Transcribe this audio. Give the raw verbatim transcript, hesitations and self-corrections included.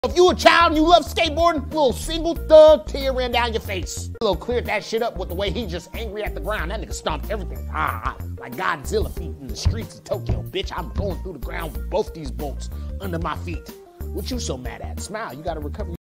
If you a child and you love skateboarding, a little single thug tear ran down your face. Lil cleared that shit up with the way he just angry at the ground. That nigga stomped everything. Ah, like Godzilla feet in the streets of Tokyo. Bitch, I'm going through the ground with both these bolts under my feet. What you so mad at? Smile, you gotta recover.